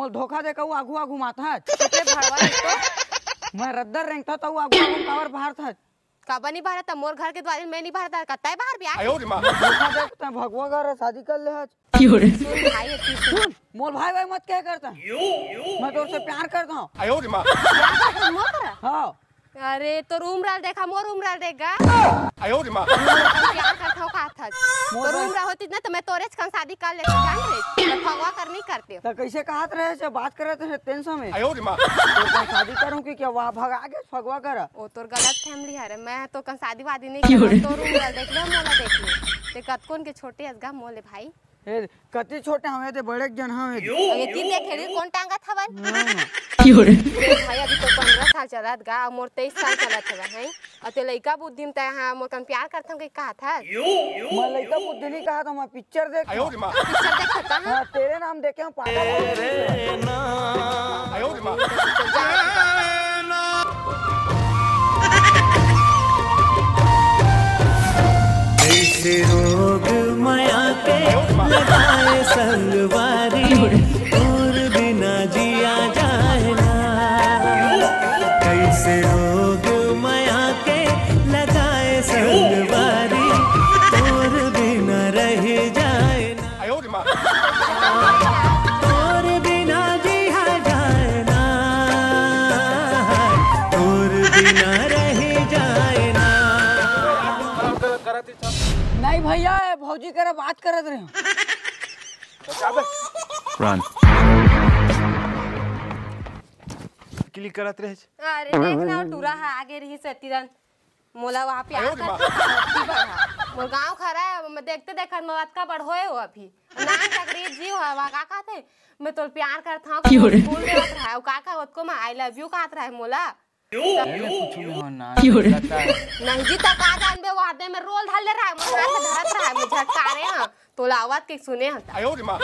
मोल धोखा दे कहू आगू आगू माथा है कितने भड़वा तो मैं रद्दर रेंग था तो आगू आगू कावर बाहर था कब नहीं बाहर था मोर घर के द्वार में नहीं बाहर था कत्ता है बाहर भी धोखा देखता भगवा घर शादी कर ले आज सुन भाई इतनी सुन मोल भाई भाई मत क्या करता मैं तो उससे प्यार करता हूँ हाँ अरे तो रूम राल देखा मोर रूम राल देगा प्यार करता हूँ कहा था तो रूम राल होती ना तो मैं तोरे से शादी कर लेती जान रही मैं भगवा कर नहीं करती हूँ तो कैसे कहत रहे से बात करे थे टेंशन में तो शादी करूँ कि क्या वहाँ भगा के भगवा कर वो तो गलत फैमिली है मैं तो कल शादी वादी नहीं कर तो रूम राल देख ले मोला देख ले ते कतकोन के छोटे असगा मोले भाई कति छोटे हमें तो बड़े जन हमें ये तीन देखे रे कौन टांगा था वन भाई अभी तो 15 साल चलत गा मोर 23 साल चलत है भाई अते लइका बुद्धि में त हां मोर कन प्यार करत हम के कहा था मैं लइका बुद्धि नहीं कहा था मैं पिक्चर देख पिक्चर देखता हां तेरे नाम देखे हम पागल तेरे नाम ऐसे रोग माया के लगाए संगवारी और बिना जिया जाए ना कैसे रोग माया के लगाए संगवारी और बिना रह जाए ना और बिना जिया जाए ना और बिना रह जाए ना नहीं भैया भौजी करे बात करत रहे रन क्लिक करत रहे अरे देखना टूरा है आगे रही से तिरन मोला वहां पे आकर मोर गांव खरा है मैं देखते देखत मत का बड़ होए हो अभी ना तकरीर जीव है वहां का कहते मैं तो प्यार करता हूं फूल देवत रहा है का उसको मैं आई लव यू कहत रहा है मोला कुछ नहीं होना नहीं जी तक आ जान बे वादे में रोल ढल रहा है मुझे हाथ धरत रहा है मुझे झटकारे हां तो आवाज के सुने हता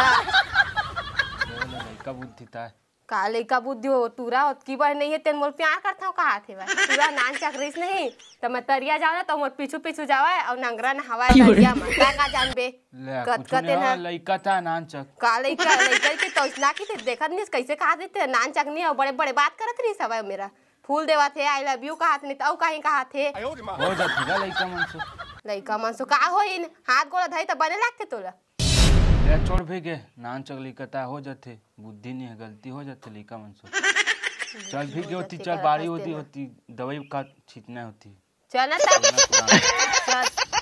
का बुद्धि था काले का बुद्धि हो तूरा की बार नहीं है तेन मोर प्यार करता हूं कहा थे भाई तूरा नान चक्रीस नहीं तो मैं तरिया जाओ ना तो मोर पीछू पीछू जावे और नंगरा नहावा तरिया में का जान बे कतकते ना लइका था नान चक काले का लइका के तो ना की देखत नहीं कैसे कहा देते नान चक नहीं और बड़े बड़े बात करत रही सब मेरा फूल देवा थे आई लव यू कहा नहीं तो कहीं कहा थे हो जाती लइका मनसो का होइन हाथ गोला धई तो बने लागते तोला ले छोड़ भेगे नान चक लिकता हो जाते बुद्धि नहीं है गलती हो जाते लिका मनसो चल भी के होती चल बारी होती दवाई का छीटना होती चल ना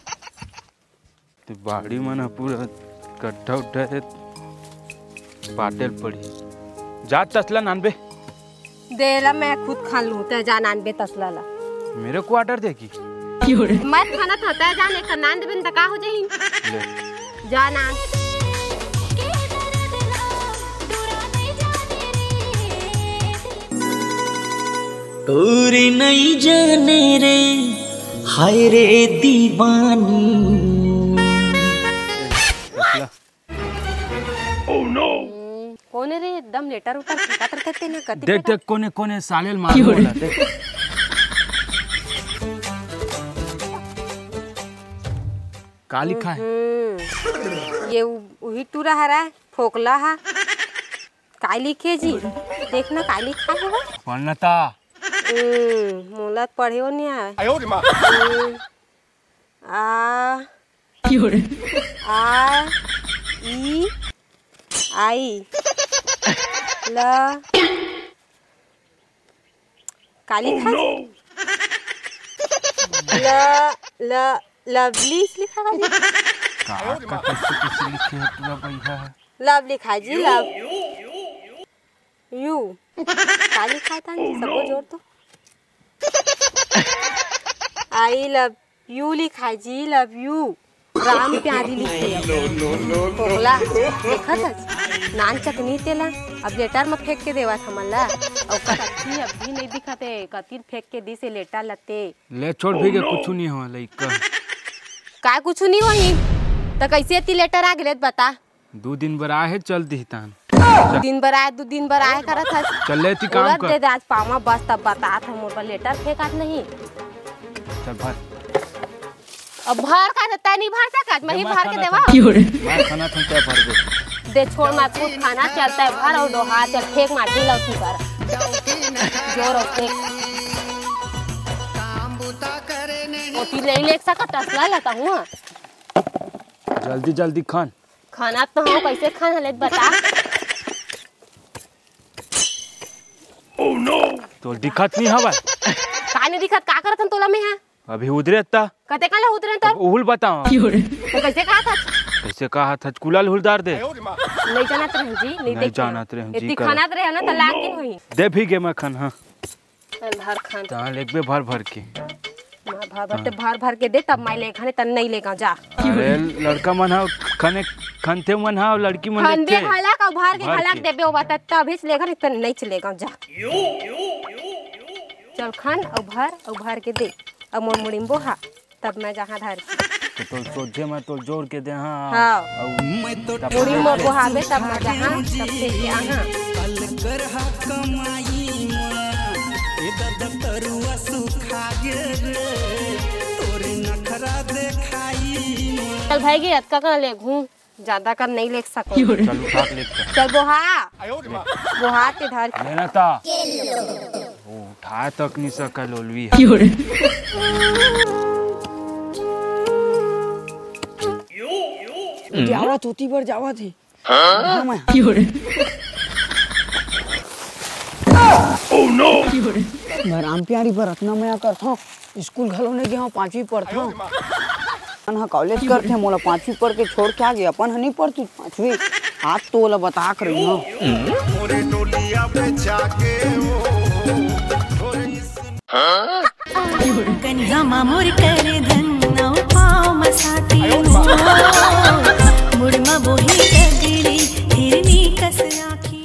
तो बाड़ी मन पूरा कट्ठा उठा है पाटेल पड़ी जा तसला नानबे देला मैं खुद खा लूं ते जा नानबे तसला ला मेरे को ऑर्डर देगी मैं खाना था जाने का नान बिन तका हो जाई ले जा नान तोरी नहीं जाने रे हाय रे दीवानी ओह नो कौन रे एकदम लेटर उतर कतर करते ना कति देख देख कोने कोने सालेल मार बोला देख का लिखा है ये वही टूरा हरा फोकला हा का लिखे जी देखना का लिखा है वो पढ़ना था मोला पढ़े हो नहीं है आ ई आई ल का लिखा ल लवली लिखा है का कैसे लिखे है पूरा भैया लव लिखा जी लव यू का लिखा था सबको जोड़ तो आई लव यू लिखा जी लव यू राम प्यारी लिखी बोला देखा था नान चकनी तेला अब लेटर में फेंक के देवा था मल्ला और कत्ती अभी नहीं दिखाते कत्ती फेंक के दी से लेटर लते ले छोड़ भी के कुछ नहीं हो लइका का कुछ नहीं होई तो कैसे ती लेटर आ गेले बता 2 दिन बर आए चल दी तान दिन बर आए 2 दिन बर आए करत है चल लेती काम कर दे दे आज पामा बस तब बता था मोर पर लेटर फेंकात नहीं चल भर अब भर का देता नहीं भर सकत मैं ही भर के देवा मैं खाना था क्या भर दे दे छोड़ मत कुछ खाना चलता है भर और दोहा चल फेंक माटी लौटी पर जोर और फेंक ओटी ले ले सका टसला लेता हूँ जल्दी जल्दी खान। खाना तो हो कैसे खान हले बता तो दिक्कत नहीं हवा का नहीं दिखत का करत तोला में है अभी उधरे ता कते काले उतरे तो उहुल बताओ तो कैसे कहा था कैसे कहा था कुलाल हुलदार दे नहीं जानत रहे जी नहीं जानत रहे जी इतनी खाना रहे ना तलाक दिन होई दे भी गे मैं खान। हाँ भर खान ता लेबे भर भर के भर भर के दे तब मैं ले खाने तन नहीं लेगा जा अरे लड़का मन हा खाने खनते मन हा लड़की मन खंदे लेते खाला का भर के भर खाला के। देबे ओ बता तभी से लेगा नहीं तन नहीं चलेगा जा चल खान और भर के दे अब मोर मुड़िम्बो हा तब मैं जहाँ धर तो सोचे मैं तो जोर के दे। हाँ हाँ तब मुड़िम्बो को हावे तब मैं जहाँ तब से के आहा अलगर हा कमाई ए दद तरुआ सुखा गे रे तोरे नखरा देखाई चल भाई गे अतका कर ले घूम ज्यादा कर नहीं ले सको चल उठा के लेके चल बोहा के धर लेना था वो उठा तक नहीं सका लोलवी जावत होती पर जावत है मैं राम प्यारी पर रत्ना मया करता स्कूल घलो नहीं गया 5वीं पढ़ता हाँ कॉलेज करते मोला 5वीं पढ़ के छोड़ के आ गया अपन नहीं पढ़ती 5वीं आज तो ओला बता कर रही हूँ कन्या मामोर करे धन्ना पाव मसाती मुड़मा बोही डगड़ी हिरनी कस आखी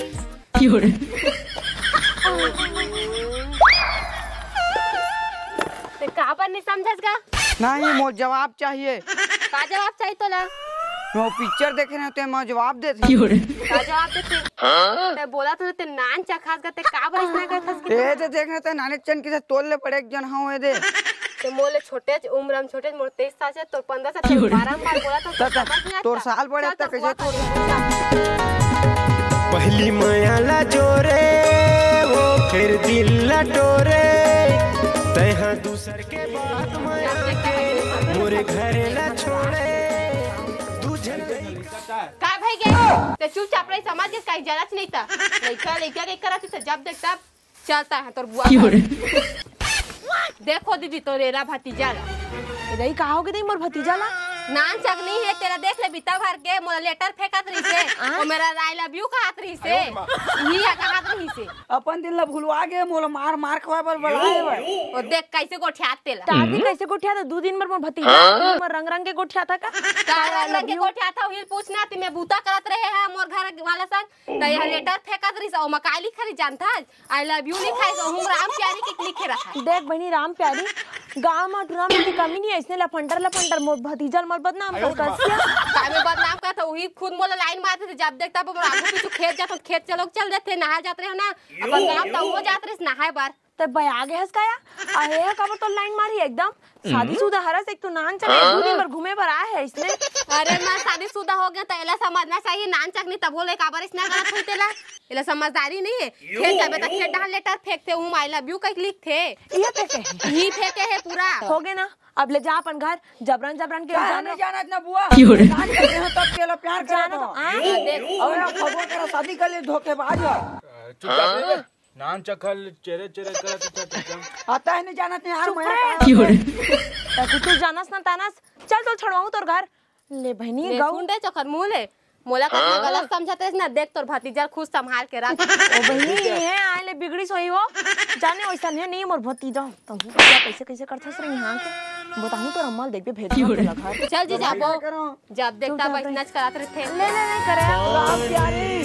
ते का पर नहीं समझस का नहीं मोल जवाब चाहिए का जवाब चाहिए तोला वो पिक्चर देखे ना तो मैं जवाब देती का जवाब देते ते बोला तो ते नान चखास का ते का बर इतना करथस ए तो देखने तो नानक चंद के तोल ले पड़े एक जन हाँ दे ते मोले छोटे उम्र में छोटे मोर 23 साल से तो 15 से 12 बार बोला तो समझ नहीं आता तोर साल बड़े तक कैसे तोड़ पहली मायाला जोरे वो फिर दिल लटोरे तैहा दूसर के बात माया के मोरे घरे ला छोड़े तुझे का भाई गए ते चुपचाप रही समझ के कहीं जरूरत नहीं था लइका के करत से जब देख तब चलता है तोर बुआ देखो दीदी तो रेरा भतीजा रही कहा होगे नहीं मोर भतीजा ला नान चक नहीं है तेरा देख ले बिता भर के मोला लेटर फेंकत रही से और मेरा आई लव यू कहत रही से ही कहत रही से अपन दिन ला भूलवा गए मोला मार मार खवा पर बुलाए भाई और देख कैसे गोठियात तेला ताकि कैसे गोठिया था 2 दिन मोर भतीजा मोर रंग रंग के गोठिया था का रंग के गोठियात था हिल पूछना ती मैं बूता करत रहे है मोर घर वाला संग त यह लेटर फेंकत रही से और मकाई लिख रही जानता आई लव यू लिखाई से हम राम प्यारी के लिखे रहा देख बहनी राम प्यारी गांव में टूरा में की कमी नहीं है इसने लफंडर मोर भतीजा मर बदनाम कर कसिया काय में बदनाम करता वही खुद मोला लाइन मारते थे जब देखता पर आगू पीछे खेत जात खेत चलो चल देते नहा जाते रहे ना अपन गांव तो हो जात रहे नहाए बार तब भाई आगे हंसकाया अरे कबर तो लाइन मारी एकदम शादीशुदा हरस एक तो नान चले 2 दिन पर घूमे पर आया है इसने अरे मैं शादीशुदा हो गया तो एला समझना चाहिए नान चक नहीं तब बोले काबर इसना गलत होई तेला एला समझदारी नहीं है खेत जाबे त खेत डाल लेटर फेंकते हूं आई लव यू कई लिख थे ये फेंके ही फेंके है पूरा हो गए ना अब ले जा अपन घर जबरन के नहीं जाना इतना बुआ नान कर रहे हो तब केला प्यार जाना तो करो देख और अब खबर करो शादी कर ले धोखेबाज हो चुप नान चखल चेरे चेरे करत आता है नहीं जाना नहीं यार मैं तू जानस ना तानस चल तो छड़वाऊं तोर घर ले बहनी गाऊ सुन दे चखर मुंह ले मोला कतना गलत समझते ना देख तोर भतीजा खुद संभाल के रख ओ बहनी है आले बिगड़ी सोई हो जाने वैसा नहीं मोर भतीजा तुम कैसे कैसे करथस रे यहां के बताऊं तो अम्मा देख पे भेज दे घर चल जी जाबो जब देखता बस नच करात रहे थे ले करे राम प्यारी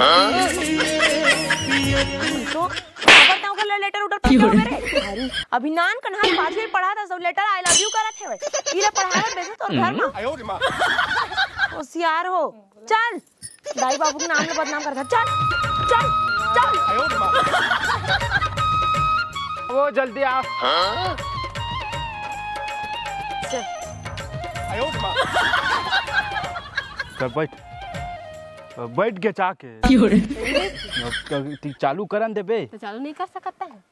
तो बताऊं का लेटर उटर पढ़ मेरे अरे अभी नान कन्हा 5वीं पढ़ा था सब लेटर आई लव यू करत है इरे पढ़ावे बेसे तोर घर में होशियार हो चल दाई बाबू के नाम में बदनाम कर चल चल चल वो जल्दी आ कर बैठ बैठ के चाके चालू करन देबे तो चालू नहीं कर सकता है।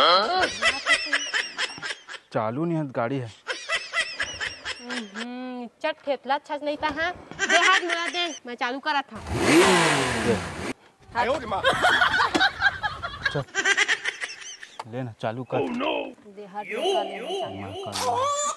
चालू नहीं है गाड़ी है। चट खेतला अच्छा नहीं था। हाँ दे हाथ मुड़ा दे, मैं चालू करा था। चल लेना चालू कर। दे हाथ मुड़ा ले।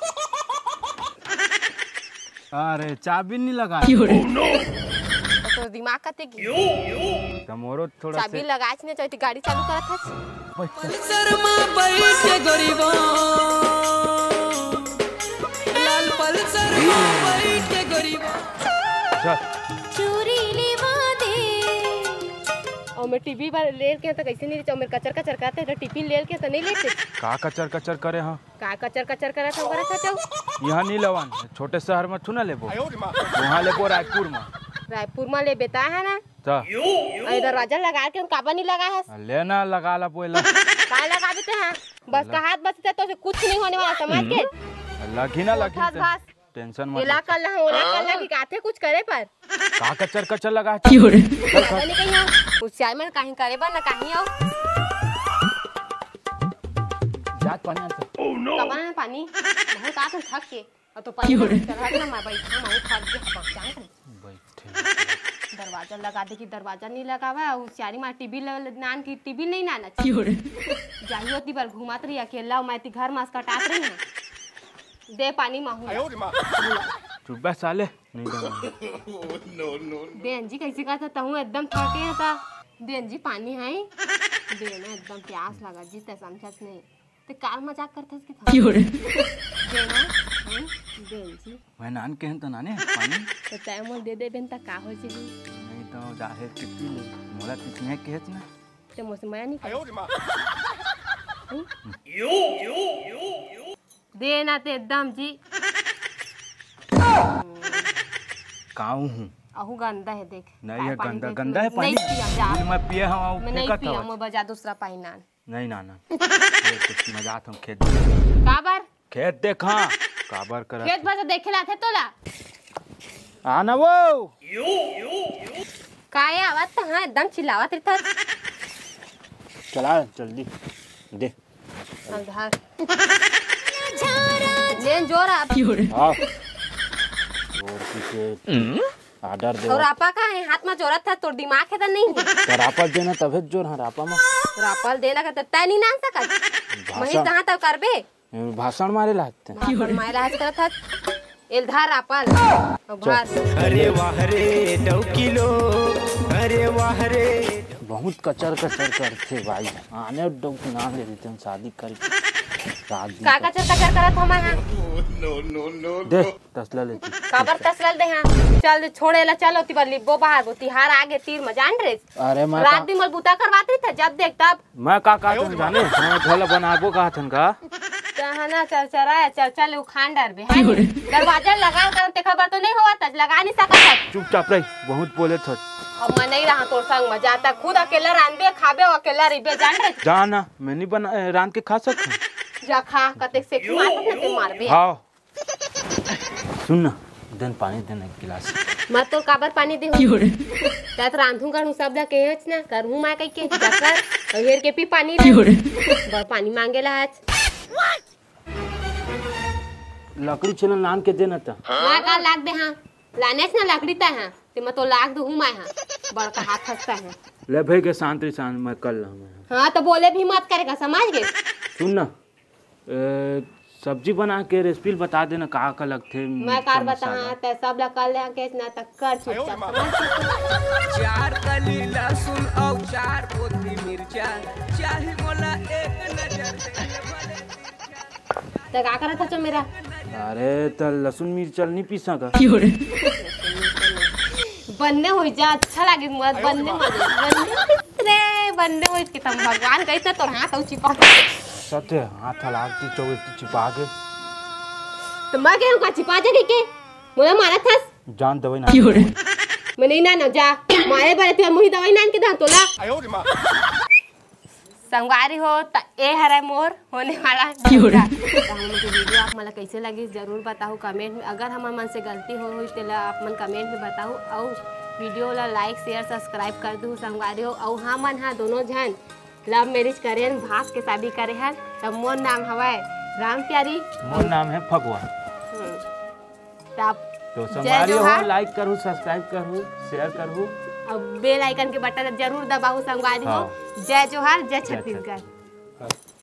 अरे चाबी नहीं लगा। तो दिमाग का ते मोरो थोड़ा चाबी लगाच नहीं चाहिए, गाड़ी चालू करा था। शर्मा बैठ गरीबो लाल पल्सर में बैठ गरीबो चोरी लेवा दे। और मैं टीवी पर ले के तो कैसे नहीं, मेरे कचर कचर करते तो टिफिन ले के तो नहीं लेते। का कचर कचर करे। हाँ का कचर कचर करा था करे था। यहाँ नहीं लवान, छोटे शहर में थू ना लेबो, वहाँ लेबो रायपुर में। रायपुर में ले बेता है ना, दरवाजा लगा के काबा नहीं लगा है। लेना लगा ला पोला का लगा देते हैं, बस का हाथ बचते तो कुछ नहीं होने वाला, समझ के लगी ना लगी बस टेंशन मत। इला कर ला ओला कर ला कि काथे कुछ करे पर का कचर कचर लगा नहीं कहीं होशियार में कहीं करे पर ना कहीं आओ। जात पानी आते कबा में पानी बहुत आते थक के और तो पानी चढ़ा ना मैं बैठा मैं थक गया बच्चा बैठे। दरवाजा लगा दे कि दरवाजा नहीं लगावा। होशियारी में टीवी नान की टीवी नहीं नाना चाहिए। जाइयो ती बार घुमात रही अकेला, मैं ती घर मास कटात रही हूं। दे पानी माहू चुप बे साले नहीं बेन जी कैसे कहता तहूँ एकदम थके हैं ता बेन जी पानी है बेन एकदम प्यास लगा जी ते समझत नहीं ते कार मजाक करते कि था बेन बेन जी मैं नान के हैं तो नाने पानी तो तय मोल दे दे बेन ता का हो जी नहीं तो जाहे कितनी मोला कितने केच ना ते मोसे मैं नहीं देना ते एकदम जी काऊ हूँ अहू गंदा है देख। नहीं है गंदा गंदा है पानी। नहीं पिया जा मैं पिया हूँ मैं नहीं पिया मैं बजा दूसरा पानी नान नहीं नाना मजा आता हूँ खेत काबर खेत देखा काबर कर खेत बस देखे लाथे तोला आना वो काय आवाज तो हाँ एकदम चिल्लावत रहता। चला जल्दी दे अंधार लेन जोर आप हाँ और पीछे आर्डर दे। और आपा का है हाथ में जोरत था, तोर दिमाग है तो नहीं है तो रापल देना तबे जोर। हाँ रापा में रापल देना का तय नहीं नान सकत मही कहां तक करबे भाषण मारे लागते मारे राज करत था एलधार रापल भार। अरे वाह रे डौकिलो अरे वाह रे बहुत कचर कचर करते भाई। आने डॉग नाम ले देते हैं शादी कर का कचर कचर करत हम हां दे तसला लेती काबर तसला दे हां चल छोड़ेला चलो ती बली बो बाहर होती हार आगे तीर में जान रे। अरे मैं रात दिन मल बुता करवाती था जब देख तब मैं का तुम जाने मैं थोड़ा बनाबो कहा थन का कहना चल चराया चल चल उखान डर बे है दरवाजा लगा कर ते खबर तो नहीं हुआ तज लगा नहीं सकत। चुपचाप रही बहुत बोले थ अब मैं नहीं रहा तो संग में जाता खुद अकेला रांधबे खाबे अकेला रिबे जान रे जाना मैं नहीं बना रांध के खा सकता जा खा कते से मार ते मारबे। हां सुन ना देन पानी देना एक गिलास मत तो काबर पानी दे तात रांधू करू सब ला केच ना करू मैं कई के जाकर हेर के पी पानी रे बर पानी मांगेला आज लकड़ी छलन नान के देना था मैं का लाग दे हां लाने से ना लकड़ी ता हां ते मैं तो लाग दू मैं हां बड़का हाथ हंसता है ले भाई के शांति शांत मैं कर लूं। हां तो बोले भी मत करेगा समझ गए। सुन ना सब्जी बना के रेसिपी बता देना कहाँ का लगते मैं कार बता ते सब ला कर ले के ना तक कर चुपचाप समझ 4 कली लहसुन और 4 पोथी मिर्चा चाहे मोला एक नजर ते का करत था मेरा। अरे तो लहसुन मिर्चा नहीं पीसा का बनने हो जा अच्छा लगे मत बनने बनने हो कि तुम भगवान कैसे तो हाथ औ चिपा सत्य हाथ लागती चौकी चिपा के तो मैं के का चिपा जे के मोला मारा था जान दवाई ना मैं नहीं ना जा मारे बारे तू मुही दवाई नान के दा तोला संगवारी हो त ए हरे मोर होने वाला वीडियो आप मला कैसे लगी जरूर बताओ कमेंट में। अगर हमारे मन से गलती हो तो आप मन कमेंट में बताओ और वीडियो ला लाइक शेयर सब्सक्राइब कर दू संगवारी हो। और हमन हा दोनों जन लव मैरिज करे हन, भाग के शादी करे हन। तब मोर नाम हवाय राम प्यारी, मोर नाम है फगवा। तब तो जय संगवारी हो, जोहार। लाइक करू, सब्सक्राइब करू, शेयर करू। और बेल आइकन के बटन जरूर दबाऊ संगवारी हो। हाँ। जय जोहार, जय जय छत्तीसगढ़।